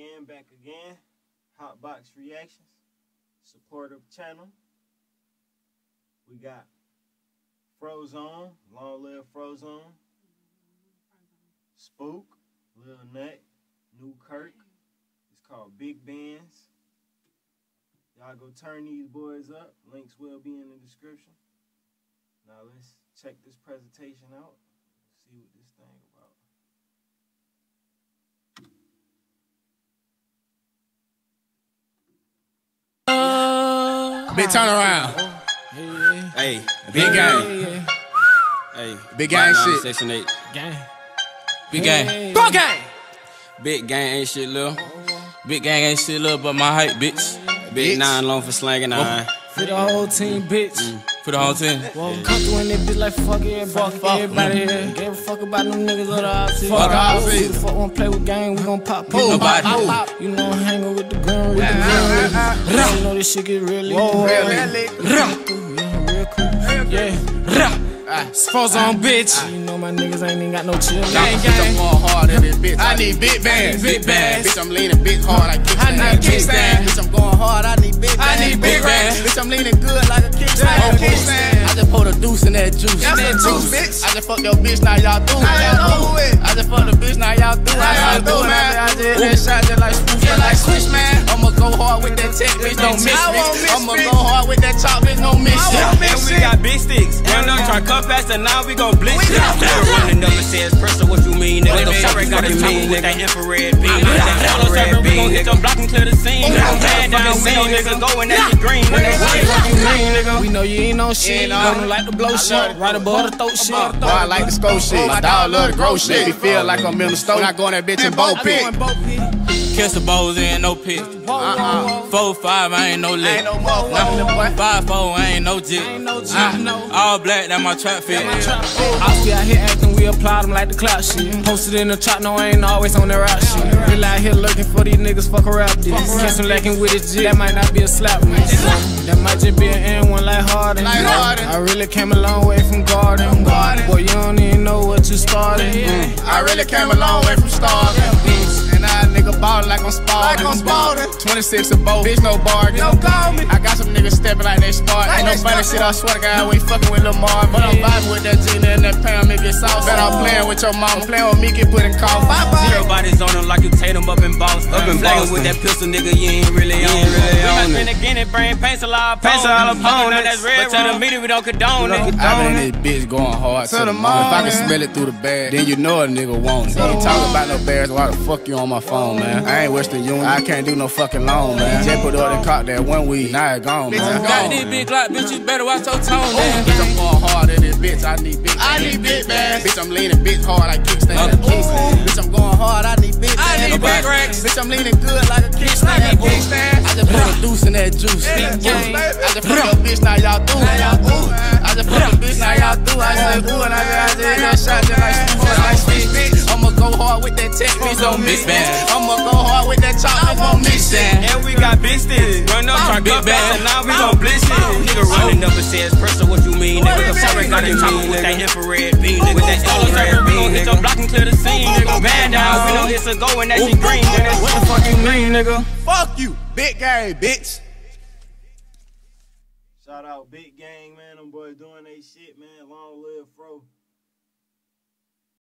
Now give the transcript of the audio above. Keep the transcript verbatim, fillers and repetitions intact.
again, back again. Hotbox Reactions, supportive channel. We got Frozone, long live Frozone. Spook, Lil Nut, New Kirk. It's called Big Bands. Y'all go turn these boys up. Links will be in the description. Now let's check this presentation out. See what this thing about. Big turnaround. Hey, big gang. Hey, big gang shit. Section eight. Gang. Big gang. Go gang. Big gang ain't shit, lil. Big gang ain't shit, lil, but my hype, bitch. Big Bitch. nine long for slanging nine. For the whole team, bitch. Mm. For the whole team. Well, come through in this bitch like fuck everybody. Fuck, fuck everybody here. Gave a fuck about them niggas or the opposite. Fuck the opposite. Who the fuck wanna play with gang? We gon' pop people. Nobody. Pop, pop, pop. You know I'm hanging with the gun, with the gun. You know this shit get really Really? real cool. Yeah. Frozone, bitch. You know my niggas ain't even got no chill. Gang, gang. I'm going hard at this bitch. I need big bands. Big bands. Bitch, I'm leaning big hard like kickstand. I need kickstand. Bitch, I'm going hard. I need big bands. I need big bands. Bitch, I'm leaning good like a kickstand. Oh, kickstand. I just pour the deuce in that juice. That's that juice, bitch. I just fuck your bitch, now y'all do it. Now y'all do it. I just fuck the bitch, now y'all do it. Now y'all do it, man. I just hit that shot just like swoosh. Just like swoosh, man. I'ma go hard with that tech, bitch, don't miss I me. won't miss, I'ma bitch. go hard with that chop, bitch, don't miss I shit. won't miss We shit. got big sticks. Run up, try cut faster, now we gon' blitz We it. got blitz Nigga it. running up and says, pressure, what you mean, nigga? What The you fuck mean, got a nigga? chopper with that infrared beam. got That that photo infrared server, we gon' beam, hit nigga. your block and clear the scene. Oh, Gon' pad down, motherfucking we scene, gon' nigga nigga. go and that's the green, nigga. Yeah. What you mean, nigga? We know you ain't on shit. Ain't on. Don't like the blow shit. Right above the throat shit. Boy, I like the scope shit. My dog love the grow shit. Make me feel like I'm in the store. When I go in that bitch and bow pit. Kiss the balls, ain't no pick. Uh-uh. Four, five, I ain't no lick. Ain't no motherfucker, boy. Five, four, I ain't no jit. Ain't no jit, Ah, no. all black, that my trap fit. I see out here acting, we apply them like the clout shit. Posted in the trap, no, I ain't always on that rap shit. Really out here looking for these niggas, fuck a rap this. Catch him lacking with his G, that might not be a slap miss. That might just be an N one like Harden. Like Harden. I really came a long way from Garden. Garden. Boy, you don't even know what you started. Mm. I really came a long way from starving. And I nigga ballin' like I'm Spalding. Like I'm Spalding. twenty-six a boat, bitch, no bargain. Don't call me. I got some niggas steppin' like they Spartan. Like Ain't no they funny Spartan. shit, I swear to God, we fucking with Lil Marv. But I'm vibing with that Gina and that Pam, it get sauce. Bet I'm playing with your mama, playing with me, get put in coffin. Zero bodies on them like you Tatum up in Boston. Up in Flagging Boston. with that pistol, nigga, you ain't really on it. really We on not it. spend again, it brain paints a lot of Paints a lot of opponents. opponents. That's red, But to to the the media, we don't condone it. I been in this bitch going hard to, To the the moon. If I can morning. smell it through the bag, then you know a nigga want it. Ain't talking about no bears, why the fuck you on my phone, man? I ain't Western Union, I can't do no fucking loan, man. J put up and caught that one week, now it gone, man. Got this big Glock, bitch, you better watch your tone, man. Bitch, I'm going hard at this bitch, I need big I need big bands. Bitch, I'm leaning big hard like kickstand. Kickstand. Bitch, I'm going hard. I need big I need bands. big racks. Bitch, I'm leaning good like a kickstand. I need kickstand. I just put a deuce in that juice. Yeah, Yeah. baby. I just fuck your bitch, now y'all do it. y'all do it. I just fuck your bitch, now y'all do it. I said, ooh, and I just hit that shot just like swoosh, like switch, bitch. I'ma go hard with that tech, bitch, don't miss me. I'ma go hard with that chop, bitch, don't miss it. And we got big sticks. Run up, try Big cut band. faster, now we gon' blitz it. Nigga running up and says, pressure, what you mean, nigga? The fuck got a chopper with that infrared beam, nigga. With that photo server, we gon' hit your block and clear the scene, nigga. Band down, we know it's a go and that shit green, nigga. What the fuck you mean, nigga? Fuck you, big gang, bitch. Shout out Big Gang, man. Them boys doing they shit, man. Long live Fro.